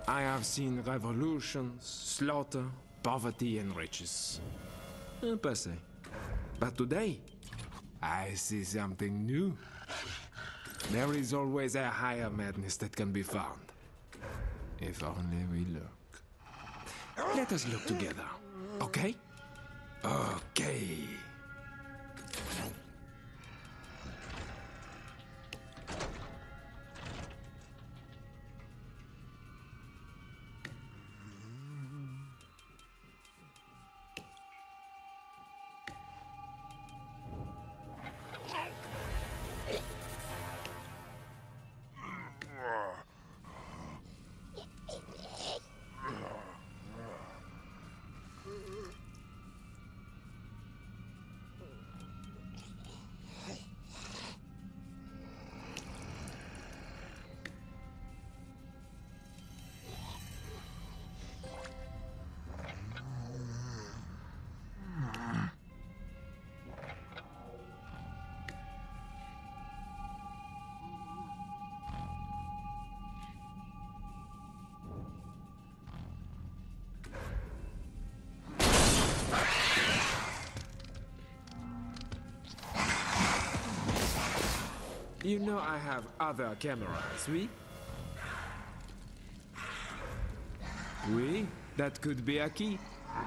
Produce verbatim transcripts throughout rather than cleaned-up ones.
I have seen revolutions, slaughter, poverty, and riches. Uh, per se. But today, I see something new. There is always a higher madness that can be found. If only we look. Let us look together, okay? Okay. You know I have other cameras, oui? Oui, that could be a key.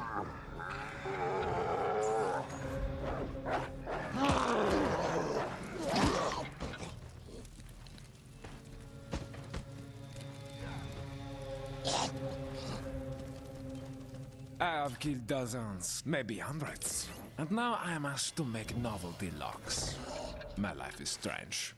I have killed dozens, maybe hundreds. And now I am asked to make novelty locks. My life is strange.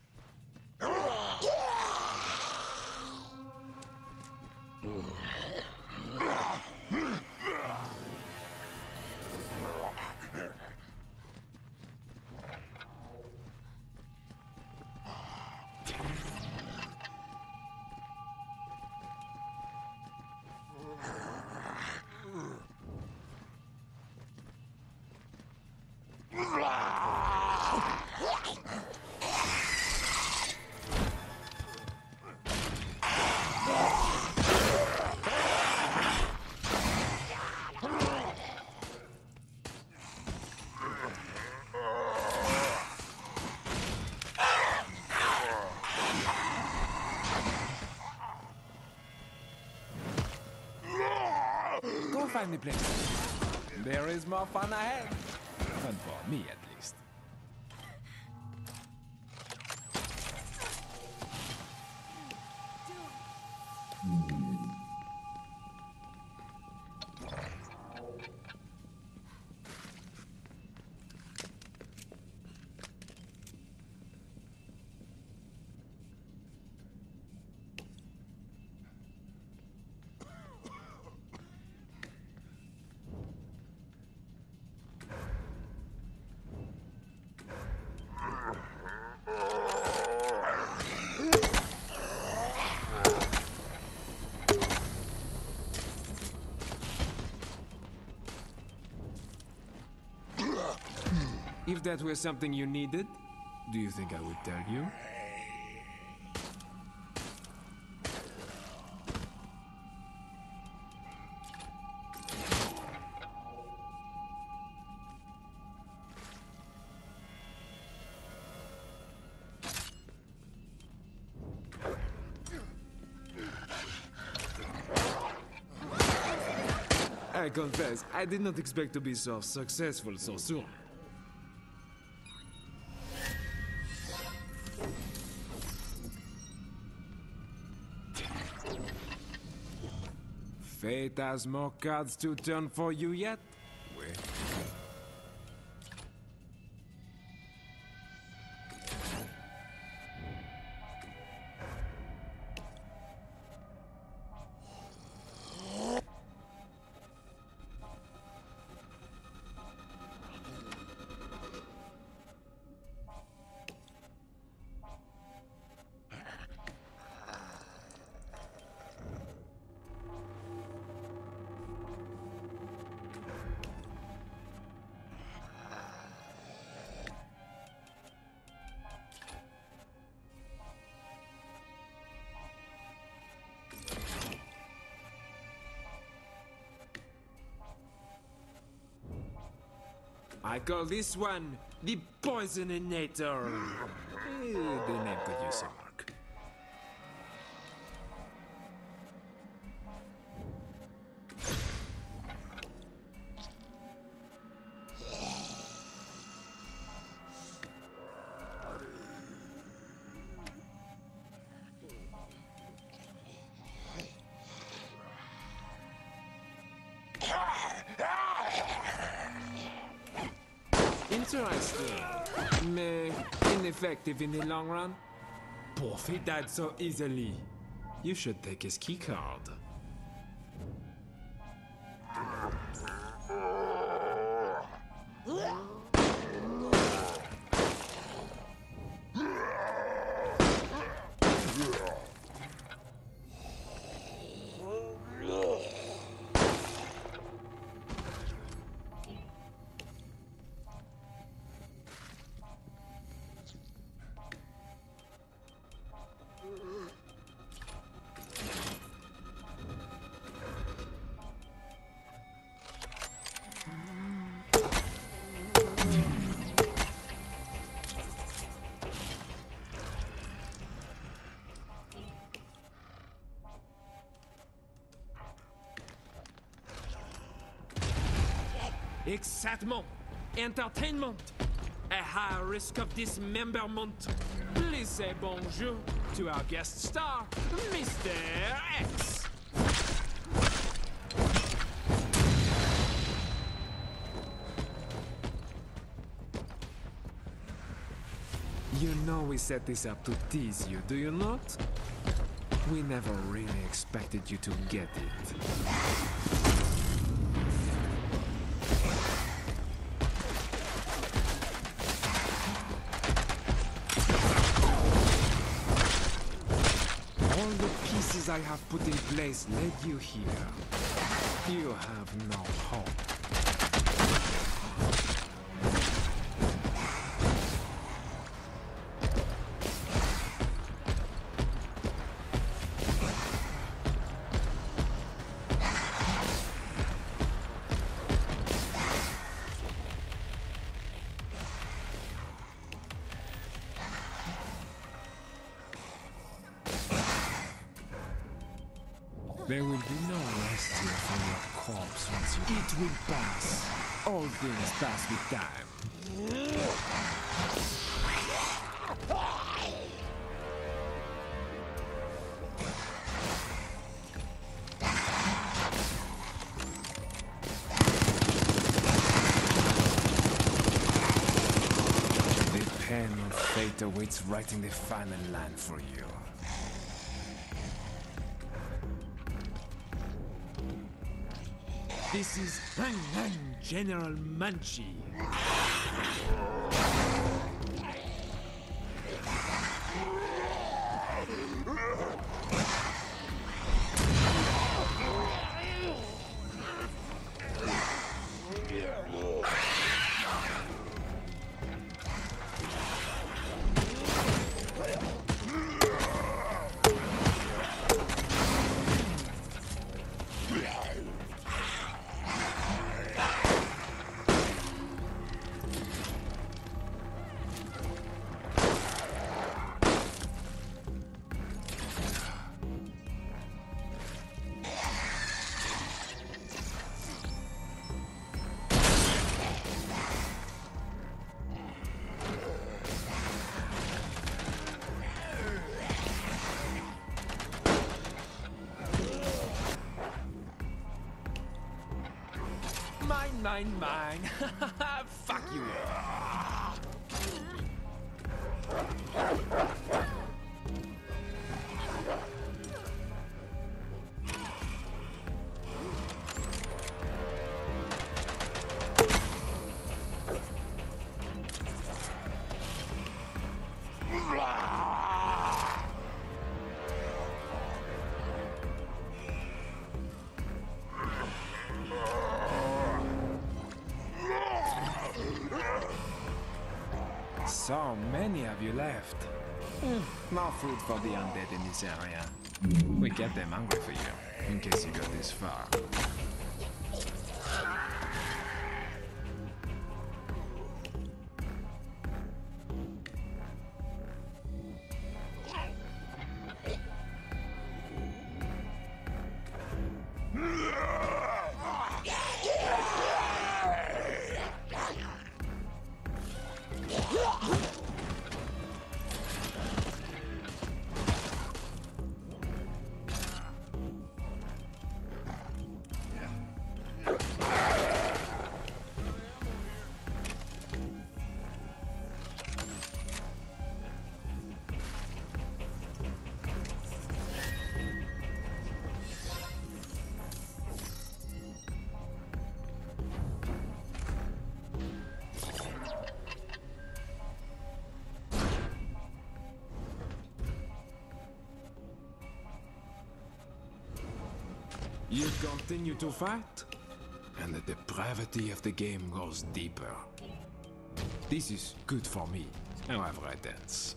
Go find the place. There is more fun ahead. Fun for me, at least. If that were something you needed, do you think I would tell you? I confess, I did not expect to be so successful so soon. Fate has more cards to turn for you yet? Wait. I call this one the Poisoninator. Eh, the name could use some work. Interesting. Mais ineffective in the long run. Profit that so easily. You should take his key card. Excitement, entertainment, a high risk of dismemberment. Please say bonjour to our guest star, Mister X. You know we set this up to tease you, do you not? We never really expected you to get it. I have put in place led you here. You have no hope. There will be no rest here for your corpse once you... It will pass. All things pass with time. The pen of fate awaits writing the final line for you. This is Hang Hang General Munchie. Mine, mine, mine. Fuck you. So many of you left. Mm, no food for the undead in this area. We kept them hungry for you, in case you got this far. You continue to fight, and the depravity of the game goes deeper. This is good for me, however I dance.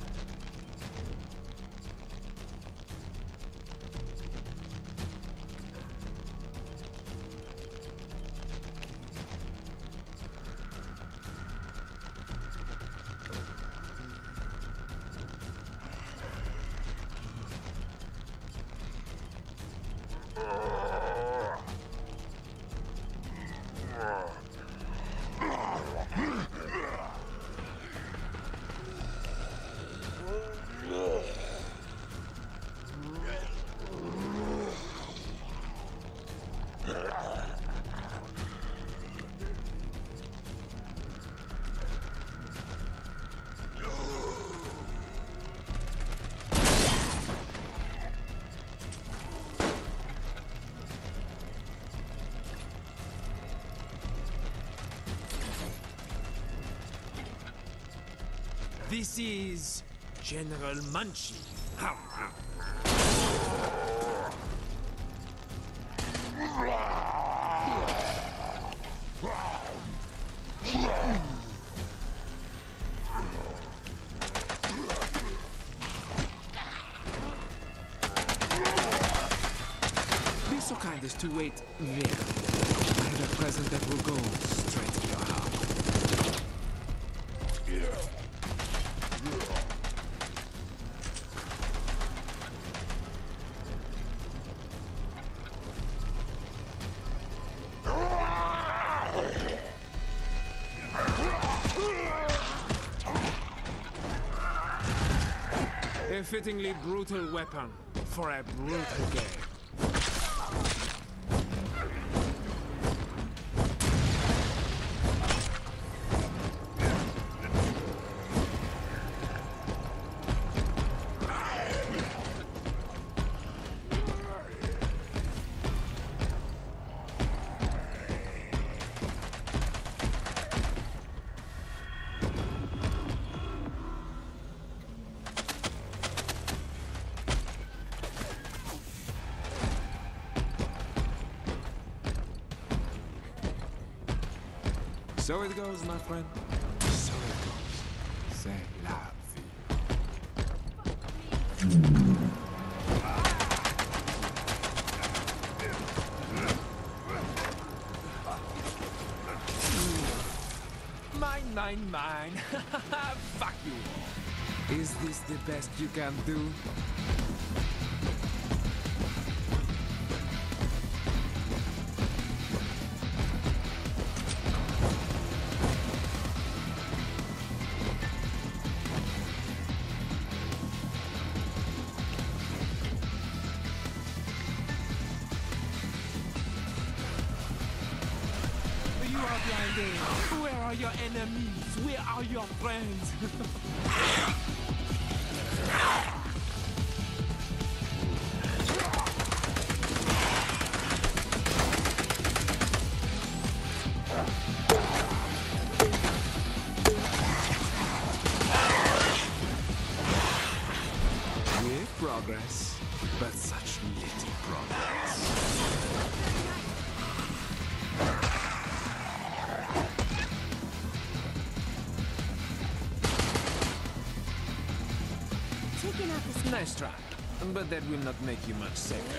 This is General Munchie. Be so kind as to wait there. I have a present that will go straight to your heart. A fittingly brutal weapon for a brutal game. So it goes, my friend. So it goes. C'est la vie. Mine, mine, mine. Fuck you all. Is this the best you can do? You are blinded. Where are your enemies? Where are your friends? With progress, but such little progress. Nice try, but that will not make you much safer.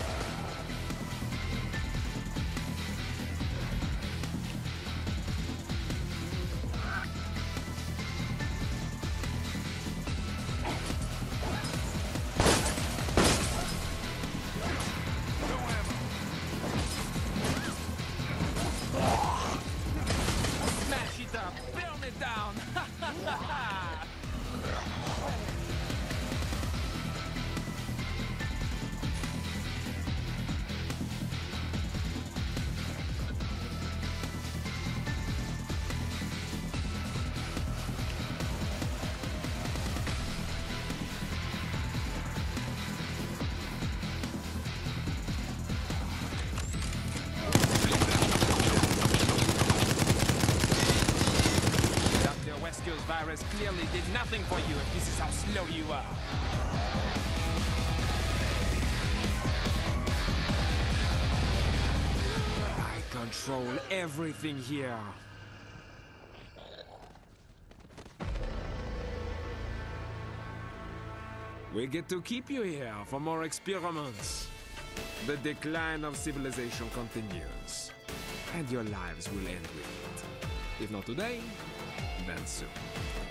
Smash it up! Burn it down! Virus clearly did nothing for you if this is how slow you are. control everything here. We get to keep you here for more experiments. The decline of civilization continues, and your lives will end with it. If not today, then soon.